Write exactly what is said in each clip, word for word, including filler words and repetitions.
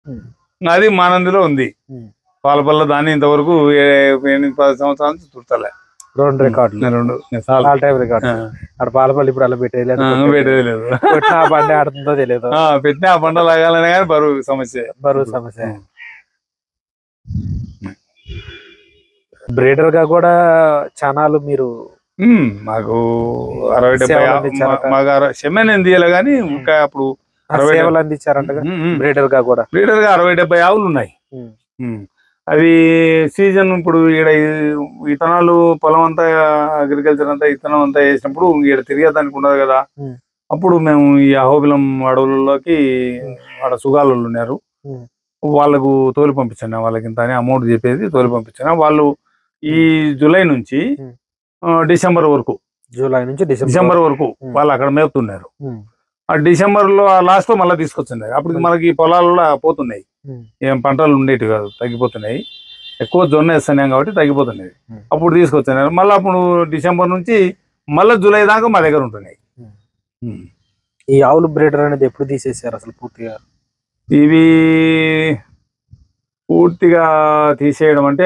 అది మానందిలో ఉంది. పాలపల్ల దాన్ని ఇంతవరకు ఎనిమిది పది సంవత్సరాల నుంచి చుట్టాలే. రెండు రికార్డులు రెండు ఆల్ టైమ్ రికార్డు. అక్కడ పాలపల్లి ఇప్పుడు అలా పెట్టేయలేదు, పెట్టేది లేదు. పెట్టిన ఆ బండి ఆడుతుందో తెలియదు, పెట్టిన ఆ బండ లాగాలనే కానీ బరువు సమస్య, బరువు సమస్య. బ్రీడర్ గా కూడా చానాలు మీరు మాకు అరవై డెబ్బై మాకు సెమెన్ ఏం తీయాలి కానీ ఇంకా అప్పుడు అరవై సేవలు అందించారంట బ్రీడర్ గా కూడా. బ్రీడర్ గా అరవై డెబ్బై ఆవులు ఉన్నాయి. అవి సీజన్ ఇప్పుడు ఈడ విత్తనాలు పొలం అంతా అగ్రికల్చర్ అంతా విత్తనం అంతా వేసినప్పుడు ఈడ తిరిగేదానికి ఉండదు కదా. అప్పుడు మేము ఈ అహోబిలం అడవులలోకి ఆడ సుగాలు ఉన్నారు, వాళ్ళకు తోలి పంపించాను. వాళ్ళకి ఇంత అని అమౌంట్ చెప్పేది తోలి పంపించాను. వాళ్ళు ఈ జూలై నుంచి డిసెంబర్ వరకు జూలై నుంచి డిసెంబర్ వరకు వాళ్ళు అక్కడ మేపుతున్నారు. ఆ డిసెంబర్ లో లాస్ట్ లో మళ్ళీ తీసుకొచ్చున్నారు. అప్పటికి మనకి పొలాల్లో పోతున్నాయి, ఏం పంటలు ఉండేవి కాదు, తగ్గిపోతున్నాయి. ఎక్కువ జొన్న వేస్తున్నాం కాబట్టి తగ్గిపోతున్నాయి. అప్పుడు తీసుకొచ్చున్నారు. మళ్ళీ అప్పుడు డిసెంబర్ నుంచి మళ్ళీ జూలై దాకా మా దగ్గర ఉంటున్నాయి. ఈ ఆవులు బ్రీడర్ అనేది ఎప్పుడు తీసేసారు అసలు పూర్తిగా? ఇవి పూర్తిగా తీసేయడం అంటే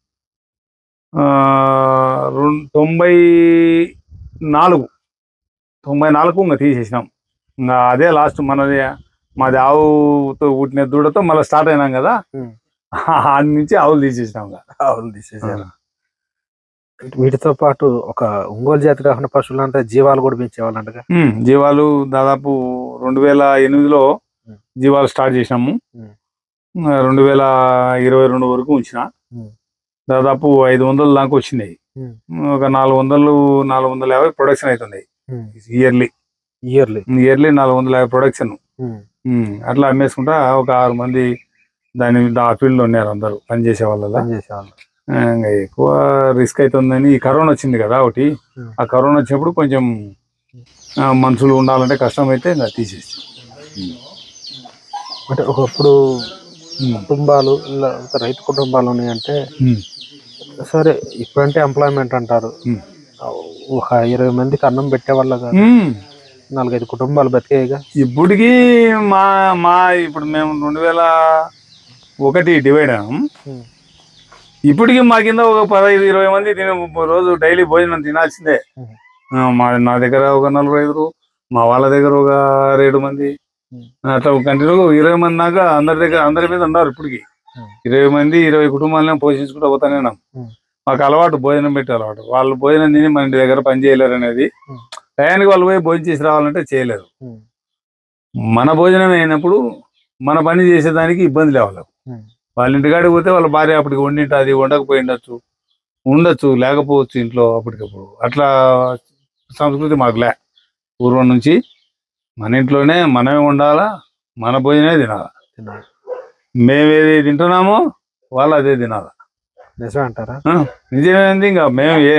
తొంభై నాలుగు తొంభై నాలుగు ఇంకా తీసేసినాం. ఇంకా అదే లాస్ట్ మనది. మాది ఆవుతో పుట్టిన దూడతో మళ్ళీ స్టార్ట్ అయినాం కదా, ఆడి నుంచి ఆవులు తీసేసినాం. ఆవులు తీసేసారు. వీటితో పాటు ఒక ఒంగోలు జాతి కాకుండా పశువులు అంటే జీవాలు కూడా పెంచేవాళ్ళంట. జీవాలు దాదాపు రెండు వేల ఎనిమిదిలో జీవాలు స్టార్ట్ చేసినాము. రెండు వేల ఇరవై రెండు వరకు ఉంచిన దాదాపు ఐదు వందల దాకా వచ్చినాయి. ఒక నాలుగు వందలు నాలుగు వందల యాభై ప్రొడక్షన్ అవుతున్నాయి ఇయర్లీ. ఇయర్లీ ఇయర్లీ నాలుగు వందల యాభై ప్రొడక్షన్. అట్లా అమ్మేసుకుంటా ఒక ఆరు మంది దాని ఆ ఫీల్డ్ లో ఉన్నారు, అందరూ పనిచేసే వాళ్ళ. ఇంకా ఎక్కువ రిస్క్ అవుతుందని ఈ కరోనా వచ్చింది కదా ఒకటి. ఆ కరోనా వచ్చినప్పుడు కొంచెం మనుషులు ఉండాలంటే కష్టం అయితే ఇంకా తీసేసి. అంటే ఒకప్పుడు కుటుంబాలు రైతు కుటుంబాలు ఉన్నాయంటే సరే, ఇప్పుడంటే ఎంప్లాయ్మెంట్ అంటారు. ఒక ఇరవై మందికి అన్నం పెట్టేవాళ్ళ కాదు, నాలుగైదు కుటుంబాలు బతికేయగా. ఇప్పటికి మా మా ఇప్పుడు మేము రెండు వేల ఒకటి డివైడ్ అయ్యాం. ఇప్పటికి మా కింద ఒక పదహైదు ఇరవై మంది తినే రోజు డైలీ భోజనం తినాల్సిందే. మా నా దగ్గర ఒక నలుగురు ఐదుగురు, మా వాళ్ళ దగ్గర ఒక ఏడు మంది, అట్లా కంటిన్యూగా ఇరవై మంది దాకా అందరి దగ్గర అందరి మీద ఉన్నారు. ఇప్పటికి ఇరవై మంది ఇరవై కుటుంబాలను పోషించుకుంటూ పోతానే ఉన్నాం. మాకు అలవాటు భోజనం పెట్టే అలవాటు. వాళ్ళు భోజనం తిని మన ఇంటి దగ్గర పని చేయలేరు అనేది. టయానికి వాళ్ళు పోయి భోజనం చేసి రావాలంటే చేయలేరు. మన భోజనం అయినప్పుడు మన పని చేసేదానికి ఇబ్బంది లేవాలి. వాళ్ళ ఇంటికాడికి పోతే వాళ్ళ భార్య అప్పటికి వండింటుంది, వండకపోయి ఉండొచ్చు, ఉండొచ్చు లేకపోవచ్చు ఇంట్లో అప్పటికప్పుడు. అట్లా సంస్కృతి మాకు లే. పూర్వం నుంచి మన ఇంట్లోనే మనమే ఉండాలా, మన భోజనమే తినాలా. మేమేది తింటున్నామో వాళ్ళు అదే తినాలా. నిజమే అంటారా? నిజమేంది. ఇంకా మేము ఏ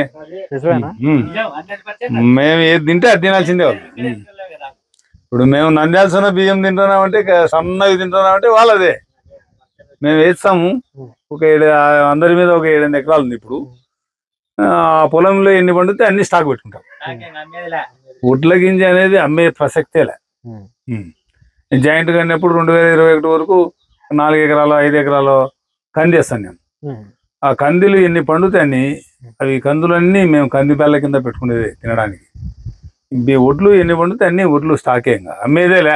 మేము ఏది తింటే అది తినాల్సిందే వాళ్ళు. ఇప్పుడు మేము నంద్యాల్సిన బియ్యం తింటున్నామంటే, సన్నవి తింటున్నామంటే వాళ్ళదే మేము వేస్తాము. ఒక ఏడు అందరి మీద ఒక ఏడెనిమిది ఎకరాలు ఉంది. ఇప్పుడు ఆ పొలంలో ఎన్ని పండితే అన్ని స్టాక్ పెట్టుకుంటాం. ఒడ్ల గింజ అనేది అమ్మే ప్రసక్తేలే. జాయింట్ కన్నప్పుడు రెండు వేల ఇరవై ఒకటి వరకు నాలుగు ఎకరాలు ఐదు ఎకరాలు కంది వేస్తాను నేను. ఆ కందులు ఎన్ని పండుతాయని అవి కందులన్నీ మేము కంది బెల్ల కింద పెట్టుకునేది తినడానికి. ఒడ్లు ఎన్ని పండుతాయి అన్ని ఒడ్లు స్టాకే, ఇంకా అమ్మేదేలే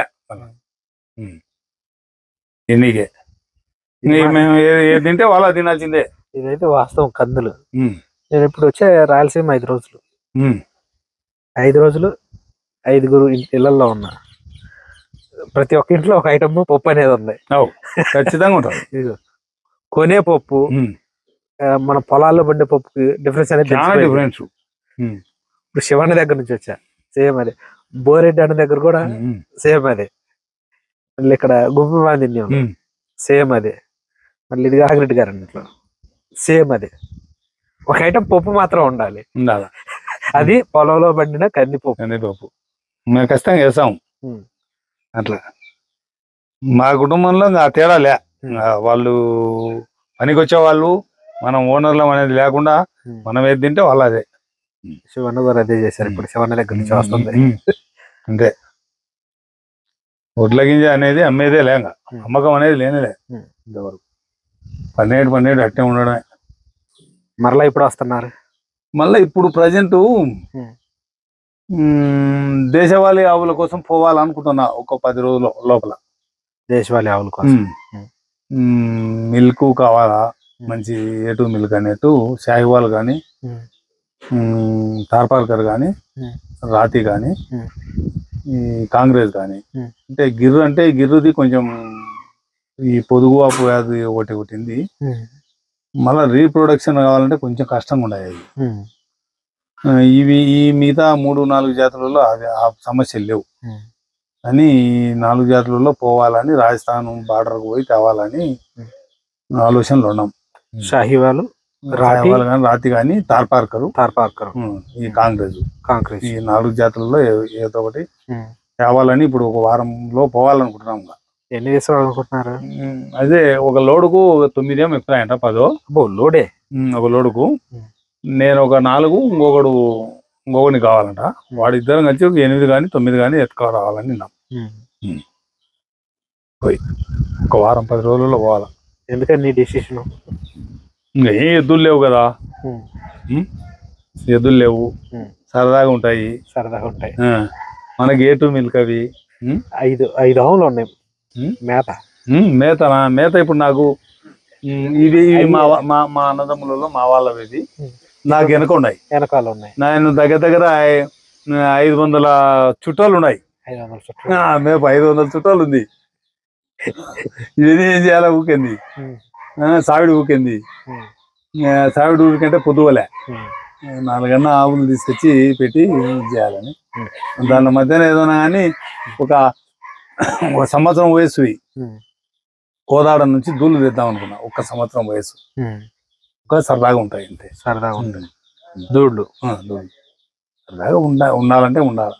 ఎన్నికే. మేము ఏది తింటే వాళ్ళ తినాల్సిందే. ఇదైతే వాస్తవం. కందులు నేను ఇప్పుడు వచ్చే రాయలసీమ ఐదు రోజులు ఐదు రోజులు ఐదుగురు ఇళ్లలో ఉన్నా. ప్రతి ఒక్క ఇంట్లో ఒక ఐటమ్ పప్పు అనేది ఉంది. ఖచ్చితంగా ఉంటుంది. కొనే పప్పు మన పొలాల్లో పండే పప్పుకి డిఫరెన్స్ అనేది డిఫరెన్స్. ఇప్పుడు శివన్న దగ్గర నుంచి వచ్చా, సేమ్ అదే. బోరెడ్డి అన్న దగ్గర కూడా సేమ్ అదే. మళ్ళీ ఇక్కడ గుంపు మంది సేమ్ అదే. మళ్ళీ ఇది ఆగిరెడ్డి గారు ఇంట్లో సేమ్ అదే. ఒక ఐటమ్ పప్పు మాత్రం ఉండాలి. అది పొలంలో పండిన కందిపప్పు. కందిపప్పు మేము ఖచ్చితంగా వేసాం. అట్లా మా కుటుంబంలో ఆ తేడాలే. వాళ్ళు పనికి వచ్చే వాళ్ళు మనం ఓనర్లం అనేది లేకుండా మనం ఏది తింటే వాళ్ళు అదే. శివన్న గారు అదే చేశారు. ఇప్పుడు శివన్న దగ్గర నుంచి వస్తుంది అంతే. వడ్ల గింజ అనేది అమ్మేదే లేక అమ్మకం అనేది లేనిలే ఇంతవరకు పన్నెండు పన్నెండు అట్టే ఉండడమే. మరలా ఇప్పుడు వస్తున్నారు. మళ్ళీ ఇప్పుడు ప్రజెంట్ దేశవాళీ ఆవుల కోసం పోవాలనుకుంటున్నా ఒక పది రోజుల లోపల. దేశవాళీ ఆవుల కోసం మిల్క్ కావాలా, మంచి ఏటు మిల్క్ అనేట్టు షాహివాల్ కానీ, తార్పార్కర్ కానీ, రాతి కానీ, ఈ కాంగ్రెస్ కానీ. అంటే గిర్రు అంటే గిర్రుది కొంచెం ఈ పొదుగు వాపు వ్యాధి ఒకటి ఒకటింది. మళ్ళీ రీప్రొడక్షన్ కావాలంటే కొంచెం కష్టంగా ఉండేది. ఇవి ఈ మిగతా మూడు నాలుగు జాతులలో అవి ఆ సమస్యలు లేవు అని నాలుగు జాతులలో పోవాలని రాజస్థాన్ బార్డర్కు పోయి తేవాలని ఆలోచనలు ఉన్నాం. షాహివాలు, రాహివాల్ కానీ, రాతి కానీ, తార్పార్కరు, తార్పార్కరు, ఈ కాంగ్రెస్ కాంగ్రెస్ ఈ నాలుగు జాతులలో ఏదో ఒకటి తేవాలని ఇప్పుడు ఒక వారంలో పోవాలనుకుంటున్నాం. ఎన్ని తీసుకోవాలనుకుంటున్నారు? అదే ఒక లోడుకు తొమ్మిది ఏమో ఎక్కుతాయంట, పదో లోడే ఒక లోడుకు. నేను ఒక నాలుగు, ఇంకొకడు ఇంకొకటి కావాలంట. వాడిద్దరం కలిసి ఒక ఎనిమిది కానీ తొమ్మిది కానీ ఎత్తుకు రావాలని విన్నాం. పోయి ఒక వారం పది రోజుల్లో పోవాలా. ఎందుకని డిసిషన్? ఇంకా ఏ ఎద్దులు లేవు కదా, ఎద్దులు లేవు, సరదాగా ఉంటాయి సరదాగా ఉంటాయి మనకి ఏటు మిల్క్ అవి. ఐదు ఐదు ఆవులు ఉన్నాయి మేత. మేతనా? మేత ఇప్పుడు నాకు ఇవి మా మా మా అన్నదమ్ములలో మా వాళ్ళవి ఇది నాకు వెనక ఉన్నాయి, వెనకాల ఉన్నాయి. నేను దగ్గర దగ్గర ఐదు వందల చుట్టాలు ఉన్నాయి. మేపు ఐదు వందల చుట్టాలు ఉంది. ఇది ఏం చేయాలా? ఊకింది సావిడి ఊకింది. సావిడి ఊరికంటే పొద్దువలే నాలుగన్నా ఆవులు తీసుకొచ్చి పెట్టి చేయాలని. దాని మధ్యన ఏదైనా కానీ ఒక ఒక సంవత్సరం వయసు కోదాడ నుంచి దూళ్ళు తెద్దాం అనుకున్నా. ఒక్క సంవత్సరం వయసు ఒక సరదాగా ఉంటాయి అంతే. సరదాగా ఉంటాయి దూళ్ళు. దూళ్ళు సరదాగా ఉండ ఉండాలంటే ఉండాలి.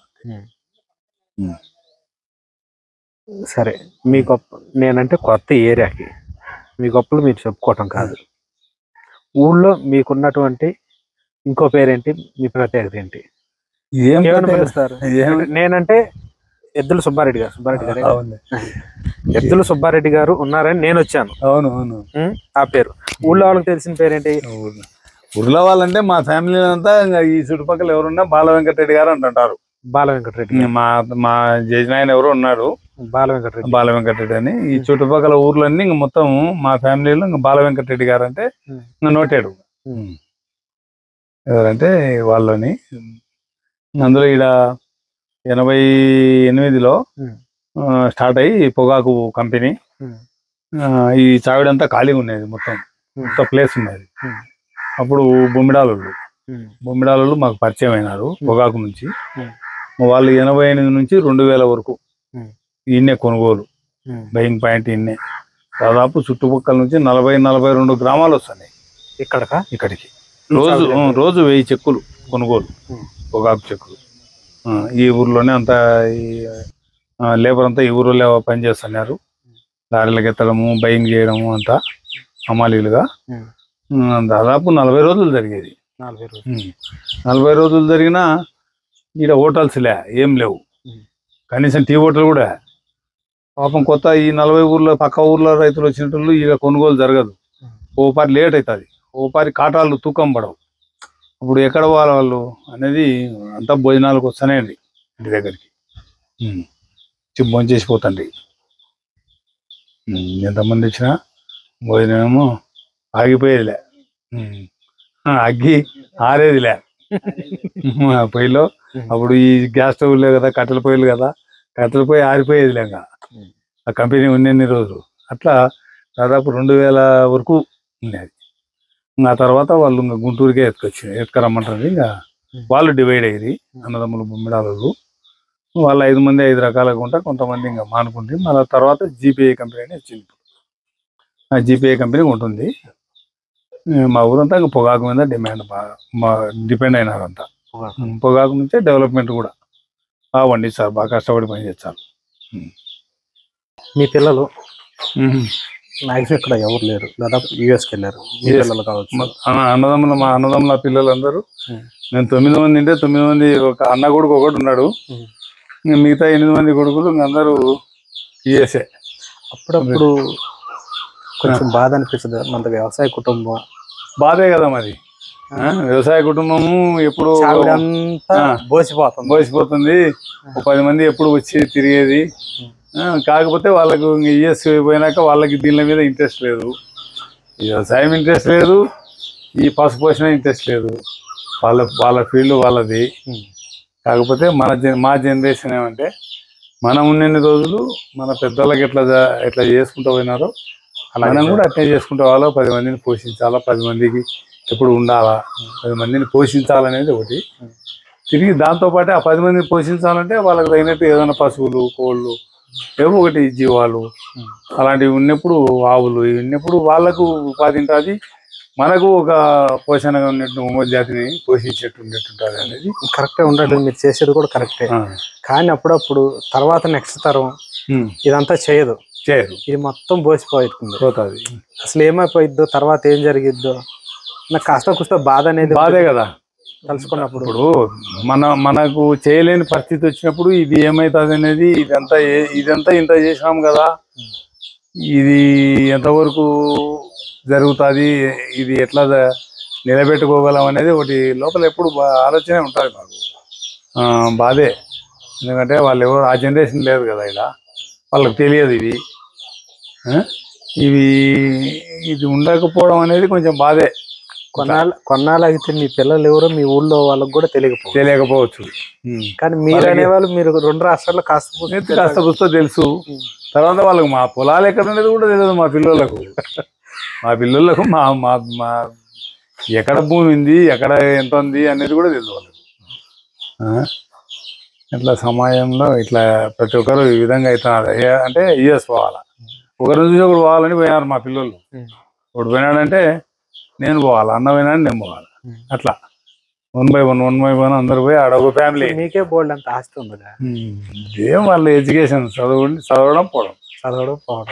సరే, మీ గొప్ప నేనంటే కొత్త ఏరియాకి మీ గొప్పలు మీరు చెప్పుకోవటం కాదు, ఊళ్ళో మీకున్నటువంటి ఇంకో పేరేంటి, మీ ప్రత్యేకత ఏంటి? ఏమని పిలుస్తారు? నేనంటే ఎద్దుల సుబ్బారెడ్డి గారు సుబ్బారెడ్డి గారు ఎద్దుల సుబ్బారెడ్డి గారు ఉన్నారని నేను వచ్చాను. అవును అవును. ఆ పేరు ఊళ్ళో వాళ్ళకి తెలిసిన పేరేంటి? ఊర్లో వాళ్ళంటే మా ఫ్యామిలీ అంతా ఈ చుట్టుపక్కల ఎవరున్నా బాల వెంకటరెడ్డి గారు అంటుంటారు. బాల వెంకటరెడ్డి మా మా జయనాయన ఎవరు ఉన్నాడు, బాల వెంకటరెడ్డి బాల వెంకటరెడ్డి అని. ఈ చుట్టుపక్కల ఊర్లన్నీ ఇంక మొత్తం మా ఫ్యామిలీలో ఇంకా బాల వెంకటరెడ్డి గారు అంటే ఇంకా నోటాడు ఎవరంటే వాళ్ళని. అందులో ఈడ ఎనభై ఎనిమిదిలో స్టార్ట్ అయ్యి పొగాకు కంపెనీ. ఈ చావిడంతా ఖాళీగా ఉండేది, మొత్తం మొత్తం ప్లేస్ ఉండేది. అప్పుడు బొమ్మిడాలు బొమ్మిడాలు మాకు పరిచయం అయినారు పొగాకు నుంచి. వాళ్ళు ఎనభై ఎనిమిది నుంచి రెండు వేల వరకు ఈయన్నే కొనుగోలు బయింగ్ పాయింట్. ఈయన్నే దాదాపు చుట్టుపక్కల నుంచి నలభై నలభై రెండు గ్రామాలు వస్తున్నాయి ఇక్కడ ఇక్కడికి. రోజు రోజు వెయ్యి చెక్కులు కొనుగోలు, పొగాకు చెక్కులు. ఈ ఊర్లోనే అంతా ఈ లేబర్ అంతా ఈ ఊరిలో పనిచేస్తున్నారు. లారీలకు ఎత్తడము, బయింగ్ చేయడము అంతా హమాలీలుగా. దాదాపు నలభై రోజులు జరిగేది. నలభై రోజులు జరిగినా ఈడ హోటల్స్ లే, ఏం లేవు. కనీసం టీ హోటల్ కూడా. పాపం కొత్త ఈ నలభై ఊర్లో పక్క ఊర్లో రైతులు వచ్చినట్లు ఈడ కొనుగోలు జరగదు. ఓ పారి లేట్ అవుతుంది, ఓ పారి కాటాలు తూకం పడవు. అప్పుడు ఎక్కడ పోవాలి వాళ్ళు అనేది అంతా భోజనాలకు వస్తూనే అండి ఇంటి దగ్గరికి. భోజనం చేసిపోతండి. ఎంతమంది వచ్చినా భోజనమేమో ఆగిపోయేదిలే, అగ్గి ఆరేదిలే పొయ్యిలో. అప్పుడు ఈ గ్యాస్ స్టవ్లే కదా, కట్టెల పొయ్యిలు కదా, కట్టెల పొయ్యి ఆరిపోయేదిలే ఇంకా ఆ కంపెనీ ఉన్నన్ని రోజులు. అట్లా దాదాపు రెండు వేల వరకు ఉండేది. ఆ తర్వాత వాళ్ళు ఇంకా గుంటూరుకే ఎత్తుకొచ్చి ఎత్తుకరమ్మంటారు. ఇంకా వాళ్ళు డివైడ్ అయ్యి అన్నదమ్ములు బొమ్మిడాలు. వాళ్ళు ఐదు మంది ఐదు రకాలుగా ఉంటా, కొంతమంది ఇంకా మానుకుంటే మళ్ళీ తర్వాత జీపీఐ కంపెనీ అని వచ్చింది. ఆ జీపీఐ కంపెనీ ఉంటుంది. మా ఊరంతా ఇంకా పొగాకు మీద డిమాండ్ బాగా మా డిపెండ్ అయినారంతా. పొగాకు నుంచే డెవలప్మెంట్ కూడా బాగా పండిస్తారు, బాగా కష్టపడి పని చేస్తారు. మీ పిల్లలు మ్యాక్సిమం ఇక్కడ ఎవరు లేరు, దాదాపు యూఎస్కి వెళ్ళారు. మీ పిల్లలు కావచ్చు, అన్నదమ్ముల మా అన్నదమ్ముల పిల్లలందరూ. నేను తొమ్మిది మంది ఉంటే తొమ్మిది మంది, ఒక అన్న కొడుకు ఒకటి ఉన్నాడు. మిగతా ఎనిమిది మంది కొడుకులు అందరూ ఇఎస్ఏ. అప్పుడప్పుడు కొంచెం బాధ అనిపిస్తుంది, మన వ్యవసాయ కుటుంబం బాధే కదా మరి. వ్యవసాయ కుటుంబము ఎప్పుడు బోసిపోతుంది బోసిపోతుంది ఒక పది మంది ఎప్పుడు వచ్చి తిరిగేది. కాకపోతే వాళ్ళకు ఇయర్స్ పోయినాక వాళ్ళకి దీని మీద ఇంట్రెస్ట్ లేదు, వ్యవసాయం ఇంట్రెస్ట్ లేదు, ఈ పశు పోషణ ఇంట్రెస్ట్ లేదు, వాళ్ళ వాళ్ళ ఫీల్డ్ వాళ్ళది. కాకపోతే మన జన్ మా జనరేషన్ ఏమంటే మనం ఉన్నన్ని రోజులు మన పెద్దోళ్ళకి ఎట్లా ఎట్లా చేసుకుంటూ పోయినారో మనం కూడా అట్నే చేసుకుంటే వాళ్ళ పది మందిని పోషించాలా, పది మందికి ఎప్పుడు ఉండాలా, పది మందిని పోషించాలనేది ఒకటి. తిరిగి దాంతోపాటు ఆ పది మందిని పోషించాలంటే వాళ్ళకి తగినట్టు ఏదైనా పశువులు, కోళ్ళు, ఏవో ఒకటి జీవాలు అలాంటివి ఉన్నప్పుడు, ఆవులు ఇవి ఉన్నప్పుడు వాళ్ళకు ఉపాధి ఉంటుంది, మనకు ఒక పోషణగా ఉన్నట్టు ఒంగోలు జాతిని పోషించేట్టు ఉండేట్టుంటుంది అనేది కరెక్టే. ఉండదు, మీరు చేసేది కూడా కరెక్టే. కానీ అప్పుడప్పుడు తర్వాత నెక్స్ట్ తరం ఇదంతా చేయదు చేయదు ఇది మొత్తం బోసిపోతుంది పోతుంది. అసలు ఏమైపోయిద్దో, తర్వాత ఏం జరిగిద్దో నాకు కాస్త కూస్త బాధ అనేది బాధే కదా తలుచుకున్నప్పుడు. ఇప్పుడు మన మనకు చేయలేని పరిస్థితి వచ్చినప్పుడు ఇది ఏమవుతుంది అనేది, ఇదంతా ఇదంతా ఇంత చేసినాం కదా, ఇది ఎంతవరకు జరుగుతుంది, ఇది ఎట్లా నిలబెట్టుకోగలం అనేది ఒకటి లోపల ఎప్పుడు ఆలోచనే ఉంటుంది మాకు. బాధే, ఎందుకంటే వాళ్ళు ఎవరు ఆ జనరేషన్ లేదు కదా, ఇలా వాళ్ళకి తెలియదు ఇది ఇవి ఇది ఉండకపోవడం అనేది కొంచెం బాధే. కొన్నాళ్ళు కొన్నాళ్ళు అయితే మీ పిల్లలు ఎవరో మీ ఊళ్ళో వాళ్ళకి కూడా తెలియకపో తెలియకపోవచ్చు కానీ మీరు అనేవాళ్ళు మీరు రెండు రాష్ట్రాల్లో కాస్త కాస్త పుస్తో తెలుసు. తర్వాత వాళ్ళకు మా పొలాలు ఎక్కడ ఉండేది కూడా తెలియదు మా పిల్లలకు. మా పిల్లలకు మా మా మా ఎక్కడ భూమి ఉంది, ఎక్కడ ఎంత ఉంది అనేది కూడా తెలియదు వాళ్ళకు. ఇట్లా సమయంలో ఇట్లా ప్రతి ఒక్కరు ఈ విధంగా అవుతున్నారు. అంటే యూఎస్ పోవాలా, ఒకరి నుంచి ఒకరు పోవాలని పోయినారు మా పిల్లలు. ఒకటి పోయినాడంటే నేను పోవాలి, అన్న పోయినాడు నేను పోవాలి, అట్లా one by one one by one అందరు పోయి ఆడ ఒక ఫ్యామిలీ. మీకే బోల్డ్ అంత ఆస్తి ఉంది, ఏం వాళ్ళ ఎడ్యుకేషన్ చదవండి, చదవడం పోవడం చదవడం పోవడం.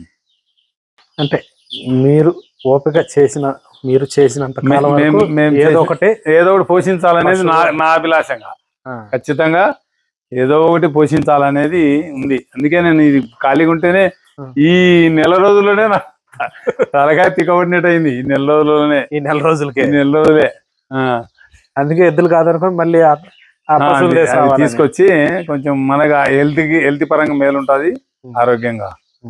అంటే మీరు ఓపిక చేసిన మీరు చేసినంత ఏదో ఒకటి ఏదో ఒకటి పోషించాలనేది నా నా అభిలాషంగా. ఖచ్చితంగా ఏదో ఒకటి పోషించాలనేది ఉంది. అందుకే నేను ఇది ఖాళీగా ఉంటేనే ఈ నెల రోజుల్లోనే నా తలకాయ తిక్కబడినట్టు అయింది. ఈ నెల రోజుల్లోనే ఈ నెల రోజులకి నెల రోజులే అందుకే ఎద్దులు కాదనుకోని మళ్ళీ తీసుకొచ్చి కొంచెం మనగా హెల్త్ కి హెల్త్ పరంగా మేలుంటది, ఆరోగ్యంగా,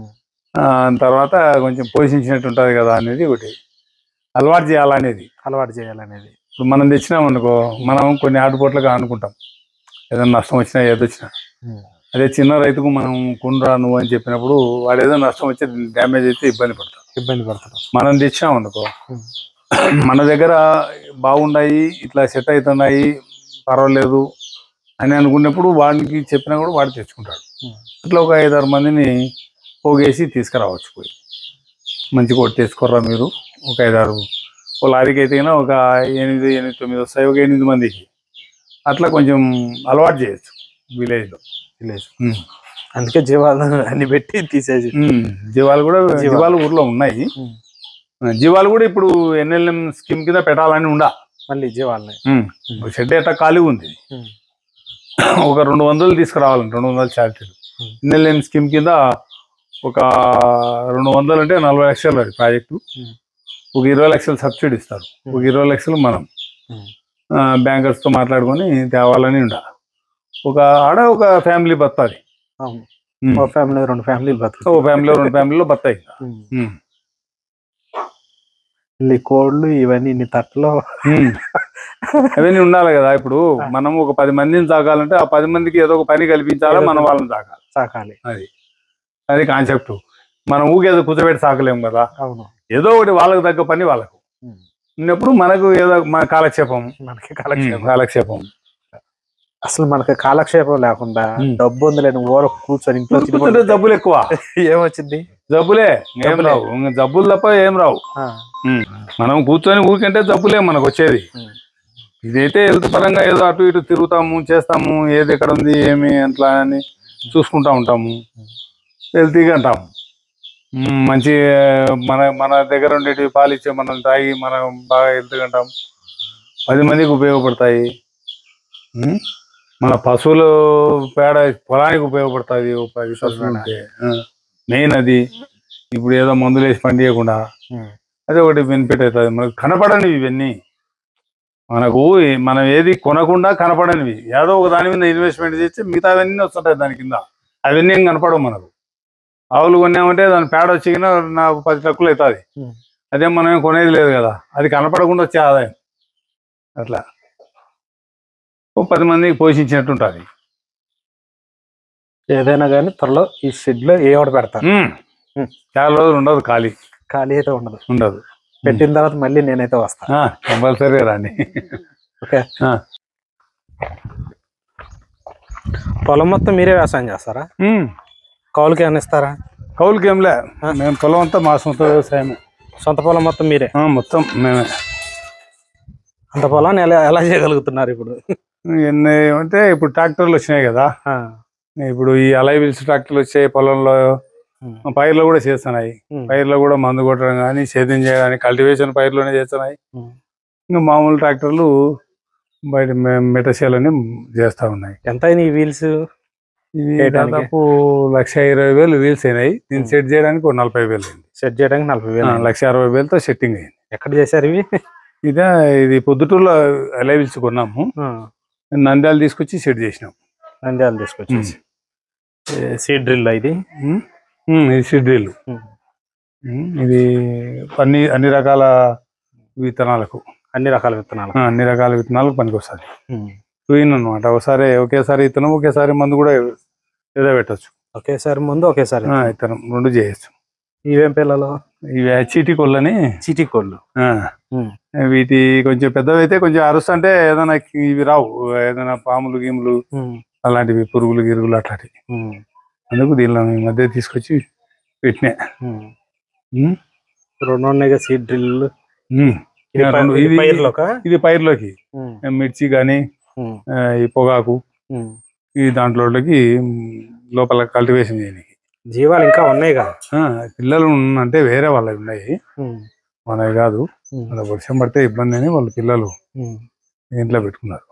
తర్వాత కొంచెం పోషించినట్టు ఉంటది కదా అనేది ఒకటి అలవాటు చేయాలనేది అలవాటు చేయాలనేది ఇప్పుడు మనం తెచ్చినాం అనుకో, మనం కొన్ని ఆటుపోట్లుగా అనుకుంటాం, ఏదైనా నష్టం వచ్చినా ఏదొచ్చినా. అదే చిన్న రైతుకు మనం కొనురా నువ్వు అని చెప్పినప్పుడు వాడు ఏదో నష్టం వచ్చి డ్యామేజ్ అయితే ఇబ్బంది పడతాం ఇబ్బంది పడతాం మనం తెచ్చినాం అనుకో, మన దగ్గర బాగున్నాయి, ఇట్లా సెట్ అవుతున్నాయి, పర్వాలేదు అని అనుకున్నప్పుడు వాడికి చెప్పినా కూడా వాడు తెచ్చుకుంటాడు. అట్లా ఒక ఐదారు మందిని పోగేసి తీసుకురావచ్చు, పోయి మంచి కొట్టి తెచ్చుకోర్రా మీరు, ఒక ఐదారు ఓ లారీకి అయితే ఒక ఎనిమిది ఎనిమిది తొమ్మిది వస్తాయి, ఒక ఎనిమిది మందికి అట్లా కొంచెం అలవాటు చేయొచ్చు విలేజ్లో. విలేజ్ అందుకే జీవాలు అన్ని పెట్టి తీసేసి జీవాలు కూడా జీవాలు ఊర్లో ఉన్నాయి. జీవాలు కూడా ఇప్పుడు ఎన్ఎల్ఎం స్కీమ్ కింద పెట్టాలని ఉండా మళ్ళీ జీవాలని షెడ్ ఎట్లా ఖాళీ ఉంది, ఒక రెండు వందలు తీసుకురావాలంటే రెండు వందల చార్టీలు ఎన్ఎల్ఎం స్కీమ్ కింద ఒక రెండు వందలు అంటే నలభై లక్షలు అది ప్రాజెక్టు. ఒక ఇరవై లక్షలు సబ్సిడీ ఇస్తారు, ఒక ఇరవై లక్షలు మనం బ్యాంకర్స్ తో మాట్లాడుకొని తేవాలని ఉండ. ఒక ఆడ ఒక ఫ్యామిలీ బతాది, ఒక ఫ్యామిలీ రెండు ఫ్యామిలీలు బతాయి, ఒక ఫ్యామిలీ రెండు ఫ్యామిలీలో బతాయి. కోళ్ళు ఇవన్నీ ఇన్ని తట్టలో అవన్నీ ఉండాలి కదా. ఇప్పుడు మనం ఒక పది మందిని తాగాలంటే ఆ పది మందికి ఏదో ఒక పని కల్పించాలా, మనం వాళ్ళని తాగాలి సాకాలి. అది అది కాన్సెప్ట్. మనం ఊకేదో కూర్చోబెట్టి సాకలేము కదా. అవును, ఏదో ఒకటి వాళ్ళకు తగ్గ పని వాళ్ళకు ఉన్నప్పుడు మనకు ఏదో మన కాలక్షేపం మనకి కాలక్షేపం కాలక్షేపం అసలు మనకి కాలక్షేపం లేకుండా డబ్బు ఉందిలేని ఊర కూర్చొని ఇంట్లో జబ్బులు ఎక్కువ. ఏమొచ్చింది? జబ్బులే ఏం రావు, జబ్బులు తప్ప ఏం రావు. మనం కూర్చొని ఊరికంటే జబ్బులే మనకు వచ్చేది. ఇదైతే హెల్త్ పరంగా ఏదో అటు ఇటు తిరుగుతాము, చేస్తాము, ఏది ఎక్కడ ఉంది ఏమి అట్లా అని చూసుకుంటా ఉంటాము, హెల్తీగా అంటాము. మంచి మన మన దగ్గర ఉండేటివి పాలిచ్చే మనం తాగి మనం బాగా హెల్త్గా అంటాం, పది మందికి ఉపయోగపడతాయి. మన పశువులు పేడ పొలానికి ఉపయోగపడుతుంది. పది పశువులు ఉంటే మెయిన్ అది. ఇప్పుడు ఏదో మందులు వేసి పండియకుండా అది ఒకటి బెనిఫిట్ అవుతుంది. మనకు కనపడనివి ఇవన్నీ, మనకు మనం ఏది కొనకుండా కనపడనివి. ఏదో ఒక దాని మీద ఇన్వెస్ట్మెంట్ చేస్తే మిగతా అవన్నీ వస్తుంటాయి దాని కింద. అవన్నీ ఏం కనపడవు మనకు. ఆవులు కొన్నామంటే దాని పేడ వచ్చి నాకు పది తక్కువలు అవుతుంది. అదే మనం ఏం కొనేది లేదు కదా, అది కనపడకుండా వచ్చే ఆదాయం. అట్లా ఓ పది మందికి పోషించినట్టు ఉంటుంది. ఏదైనా కానీ త్వరలో ఈ షెడ్ లో ఏ ఒకటి పెడతాను. చాలా రోజులు ఉండదు, ఖాళీ ఖాళీ అయితే ఉండదు. ఉండదు. పెట్టిన తర్వాత మళ్ళీ నేనైతే వస్తాను. కంపల్సరీ రండి. ఓకే. పొలం మొత్తం మీరే వ్యవసాయం చేస్తారా? కౌలుకి ఏమైనా ఇస్తారా? కౌలుకి ఏంలే, మేము పొలం అంతా మా సొంత వ్యవసాయమే. సొంత పొలం మొత్తం మీరే? మొత్తం మేమే. అంత పొలాన్ని ఎలా ఎలా చేయగలుగుతున్నారు ఇప్పుడు? ఎన్ని అంటే ఇప్పుడు ట్రాక్టర్లు వచ్చినాయి కదా. ఇప్పుడు ఈ అలై వీల్స్ ట్రాక్టర్లు వచ్చాయి. పొలంలో పైర్లు కూడా చేస్తున్నాయి. పైర్లో కూడా మందు కొట్టడం కానీ సేద్యం చేయడానికి కల్టివేషన్ పైర్లోనే చేస్తున్నాయి. ఇంకా మామూలు ట్రాక్టర్లు బయట మెటసేలని చేస్తా ఉన్నాయి. ఎంత అయినాయి వీల్స్? ఇవి దాదాపు లక్ష ఇరవై వేలు వీల్స్ అయినాయి. దీన్ని సెట్ చేయడానికి ఒక నలభై వేలు అయింది. సెట్ చేయడానికి నలభై వేలు లక్ష అరవై వేలతో సెట్టింగ్ అయింది. ఎక్కడ చేశారు ఇవి? ఇదే ఇది పొద్దుటూరులో అలై వీల్స్ కొన్నాము. నంద్యాల తీసుకొచ్చి సెట్ చేసినాం. నంద్యాల తీసుకొచ్చి సీడ్ డ్రిల్ ఇది ఇది సీడ్ డ్రిల్. ఇది అన్ని అన్ని రకాల విత్తనాలకు అన్ని రకాల విత్తనాలు అన్ని రకాల విత్తనాలకు పనికి వస్తుంది. క్వీన్ అనమాట. ఒకసారి ఒకేసారి విత్తనం ఒకేసారి మందు కూడా ఏదో పెట్టచ్చు. ఒకేసారి ముందు ఒకేసారి విత్తనం రెండు చేయొచ్చు. ఇవేం పిల్లలు? ఇవి చీటి కోళ్ళని. చీటి కోళ్ళు. వీటి కొంచెం పెద్దవి అయితే కొంచెం అరుస్తుంటే ఏదైనా ఇవి రావు, ఏదైనా పాములు గీములు అలాంటివి, పురుగులు గిరుగులు అట్లాంటివి. అందుకు దీనిలో ఈ మధ్య తీసుకొచ్చి పెట్టినా. రెండు ఉన్నాయి సీడ్ డ్రిల్. ఇది పైర్లోకి మిర్చి గాని ఈ పొగాకు ఈ దాంట్లోకి లోపల కల్టివేషన్ చేయడానికి. జీవాలు ఇంకా ఉన్నాయి కదా, పిల్లలు అంటే వేరే వాళ్ళవి ఉన్నాయి, మనవి కాదు. అలా వర్షం పడితే ఇబ్బంది అని వాళ్ళు పిల్లలు ఇంట్లో పెట్టుకున్నారు.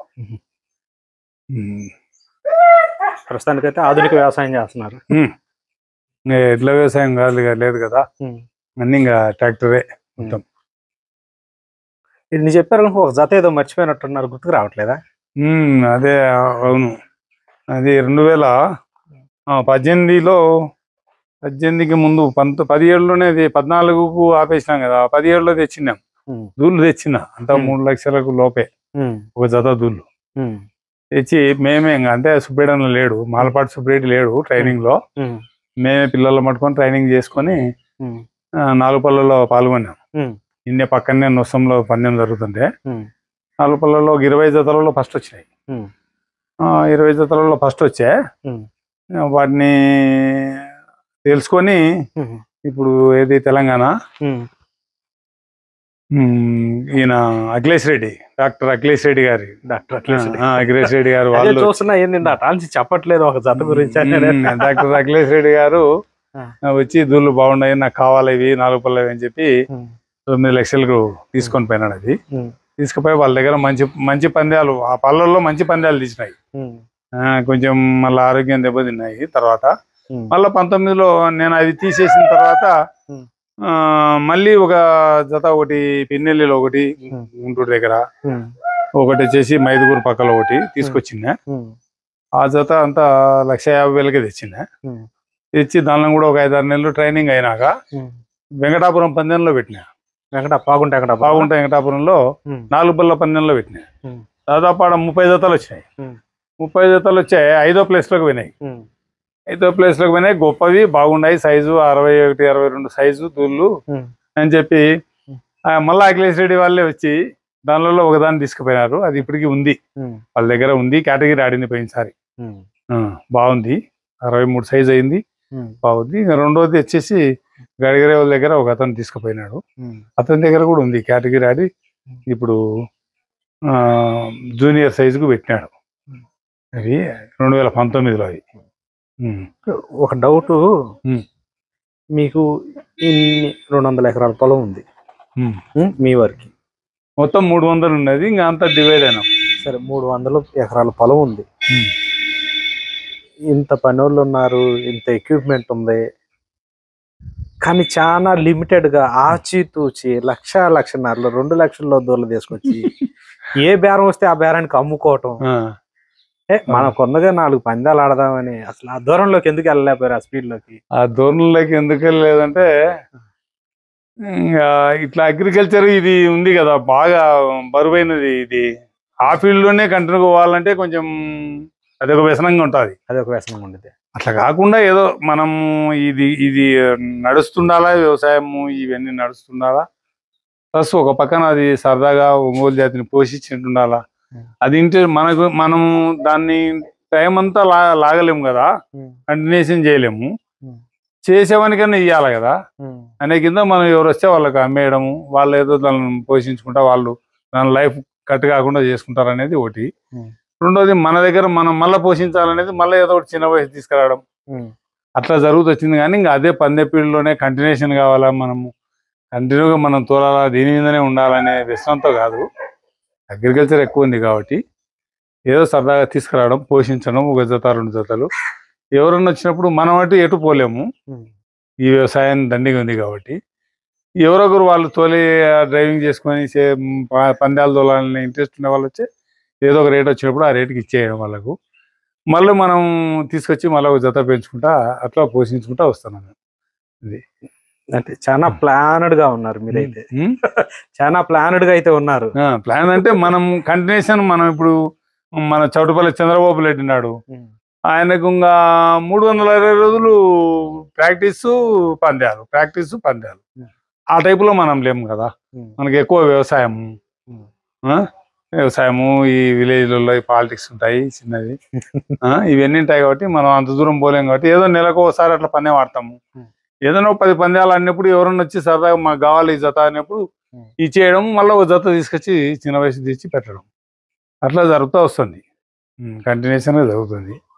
ప్రస్తుతానికైతే ఆధునిక వ్యవసాయం చేస్తున్నారు. ఎడ్ల వ్యవసాయం కాదు లేదు కదా, అన్ని ఇంకా ట్రాక్టరే మొత్తం. ఇది చెప్పారు ఒక జత ఏదో మర్చిపోయినట్టున్నారు, గుర్తుకు రావట్లేదా? అదే అవును, అది రెండు వేల పద్దెనిమిదిలో పద్దెనిమిదికి ముందు పంత పదిహేడులోనే పద్నాలుగుకు ఆపేసినాం కదా, పదిహేడులో తెచ్చినాం దూళ్ళు. తెచ్చిన అంతా మూడు లక్షలకు లోపే ఒక జత దూళ్ళు తెచ్చి మేమే ఇంకా, అంటే సుబ్బేడన్లో లేడు, మాలపాటి సుబ్బేటి లేడు ట్రైనింగ్ లో, మేమే పిల్లలు పట్టుకొని ట్రైనింగ్ చేసుకొని నాలుగు పళ్ళలో పాల్గొన్నాం. ఇన్నే పక్కనే నొసంలో పందెం జరుగుతుంటే నాలుగు పళ్ళలో ఒక ఇరవై జతలలో ఫస్ట్ వచ్చినాయి. ఇరవై జతలలో ఫస్ట్ వచ్చా, వాటిని తెలుసుకొని ఇప్పుడు ఏది తెలంగాణ ఈయన అఖిలేష్ రెడ్డి, డాక్టర్ అఖిలేష్ రెడ్డి గారి డాక్టర్ అఖిలేష్ రెడ్డి గారు వాళ్ళు చూస్తున్నా ఏంటి చెప్పట్లేదు ఒక జత గురించి. డాక్టర్ అఖిలేష్ రెడ్డి గారు వచ్చి దూళ్ళు బాగున్నాయి నాకు కావాలి ఇవి నాలుగు పళ్ళవి అని చెప్పి తొమ్మిది లక్షలకు తీసుకొని పోయినాడు. అది తీసుకుపోయి వాళ్ళ దగ్గర మంచి మంచి పందాలు, ఆ పళ్ళల్లో మంచి పందాలు తీసినాయి. కొంచెం మళ్ళీ ఆరోగ్యం దెబ్బతిన్నాయి. తర్వాత మళ్ళీ పంతొమ్మిదిలో నేను అవి తీసేసిన తర్వాత మళ్ళీ ఒక జత ఒకటి పిన్నెల్లిలో ఒకటి గుంటూరు దగ్గర ఒకటి వచ్చేసి మైదుగురు పక్కల ఒకటి తీసుకొచ్చిందా. ఆ జత అంతా లక్ష యాభై వేలకే తెచ్చిందా. తెచ్చి దానిలో కూడా ఒక ఐదారు నెలలు ట్రైనింగ్ అయినాక వెంకటాపురం పందెంలో పెట్టినా. వెంకట బాగుంటాయి వెంకట బాగుంటాయి వెంకటాపురంలో నాలుగు బల్ల పందెంలో పెట్టినా. దాదాపు ఆడ ముప్పై జతలు వచ్చినాయి. ముప్పై జతలు వచ్చాయి, ఐదో ప్లేస్ లోకి పోయినాయి. ఐదో ప్లేస్ లోకి పోయినాయి, గొప్పవి బాగున్నాయి, సైజు అరవై ఒకటి అరవై రెండు సైజు దూళ్ళు అని చెప్పి మళ్ళా అఖిలేష్ రెడ్డి వాళ్ళే వచ్చి దానిలో ఒకదాన్ని తీసుకుపోయినారు. అది ఇప్పటికీ ఉంది వాళ్ళ దగ్గర ఉంది, కేటగిరీ ఆడింది పోయినసారి, బాగుంది, అరవై మూడు సైజు అయింది, బాగుంది. ఇంకా రెండోది వచ్చేసి గడిగరే వాళ్ళ దగ్గర ఒక అతను తీసుకుపోయినాడు, అతని దగ్గర కూడా ఉంది కేటగిరీ ఆడి, ఇప్పుడు జూనియర్ సైజుకు పెట్టినాడు. అది రెండు వేల పంతొమ్మిదిలో. అది ఒక డౌట్, మీకు ఇన్ని రెండు వందల ఎకరాల పొలం ఉంది మీ వారికి, మొత్తం మూడు వందలు ఉన్నది, ఇంకా అంతా డివైడ్ అయినా. సరే, మూడు వందల ఎకరాల పొలం ఉంది, ఇంత పనోళ్ళు ఉన్నారు, ఇంత ఎక్విప్మెంట్ ఉంది, కానీ చాలా లిమిటెడ్ గా ఆచితూచి లక్ష లక్షన్నరలో రెండు లక్షల్లో దూరం తీసుకొచ్చి ఏ బేరం వస్తే ఆ బేరానికి అమ్ముకోవటం. ఏ మనకున్నదే నాలుగు పందాలు ఆడదామని అసలు ఆ దూరంలోకి ఎందుకు వెళ్ళలేకపోయారు? ఆ స్పీడ్ లోకి ఆ దూరంలోకి ఎందుకు వెళ్ళలేదంటే ఇంకా ఇట్లా అగ్రికల్చర్ ఇది ఉంది కదా, బాగా బరువైనది. ఇది ఆ ఫీల్డ్ లోనే కంటిన్యూ పోవాలంటే కొంచెం అదొక వ్యసనంగా ఉంటుంది. అదొక వ్యసనంగా ఉండేది. అట్లా కాకుండా ఏదో మనము ఇది ఇది నడుస్తుండాలా, వ్యవసాయము ఇవన్నీ నడుస్తుండాలా, ప్లస్ ఒక పక్కన అది సరదాగా ఒంగోలు జాతిని పోషించుండాలా. అది ఇంటే మనకు మనము దాన్ని టైం అంతా లా లాగలేము కదా, కంటిన్యూషన్ చేయలేము. చేసేవానికన్నా ఇవ్వాలి కదా అనే కింద మనం ఎవరు వస్తే వాళ్ళకి అమ్మేయడము, వాళ్ళు ఏదో దాన్ని పోషించుకుంటా వాళ్ళు దాని లైఫ్ కట్ కాకుండా చేసుకుంటారు అనేది ఒకటి. రెండోది మన దగ్గర మనం మళ్ళీ పోషించాలనేది మళ్ళీ ఏదో ఒకటి చిన్న వయసు తీసుకురావడం, అట్లా జరుగుతొచ్చింది. కానీ ఇంకా అదే పందె ఫీల్డ్లోనే కంటిన్యూషన్ కావాలా, మనము కంటిన్యూగా మనం తోలాలా, దీని మీదనే ఉండాలనే విషయంతో కాదు. అగ్రికల్చర్ ఎక్కువ ఉంది కాబట్టి ఏదో సరదాగా తీసుకురావడం, పోషించడం, ఒక జత రెండు జతలు. ఎవరన్నా వచ్చినప్పుడు మనం అటు ఎటు పోలేము, ఈ వ్యవసాయం దండిగా ఉంది కాబట్టి ఎవరొకరు వాళ్ళు తోలి డ్రైవింగ్ చేసుకొని పందాలు తోలాలని ఇంట్రెస్ట్ ఉన్న వాళ్ళు వచ్చి ఏదో ఒక రేట్ వచ్చినప్పుడు ఆ రేటుకి ఇచ్చేయడం వాళ్ళకు. మళ్ళీ మనం తీసుకొచ్చి మళ్ళీ ఒక జత పెంచుకుంటా అట్లా పోషించుకుంటా వస్తున్నాను. ఇది అంటే చాలా ప్లానెడ్ గా ఉన్నారు మీరైతే. చాలా ప్లానెడ్ గా అయితే ఉన్నారు. ప్లాన్ అంటే మనం కంటిన్యూషన్, మనం ఇప్పుడు మన చౌటుపల్లి చంద్రబాబు రెడ్డి ఉన్నాడు, ఆయనకు ఇంకా మూడు వందల అరవై రోజులు ప్రాక్టీసు పందాలు, ప్రాక్టీసు పందాలు. ఆ టైపులో మనం లేము కదా, మనకి ఎక్కువ వ్యవసాయం వ్యవసాయము ఈ విలేజ్లలో ఈ పాలిటిక్స్ ఉంటాయి చిన్నవి, ఇవన్నీ ఉంటాయి కాబట్టి మనం అంత దూరం పోలేం. కాబట్టి ఏదో నెలకు ఒకసారి అట్లా పందెం ఆడతాము. ఏదైనా పది పందాలు ఆడినప్పుడు ఎవరన్నా వచ్చి సరదాగా మాకు కావాలి ఈ జత అన్నప్పుడు ఇచ్చేయడం, మళ్ళీ ఒక జత తీసుకొచ్చి చిన్న వయసు తెచ్చి పెట్టడం, అట్లా జరుగుతూ వస్తుంది. కంటిన్యూషన్గా జరుగుతుంది.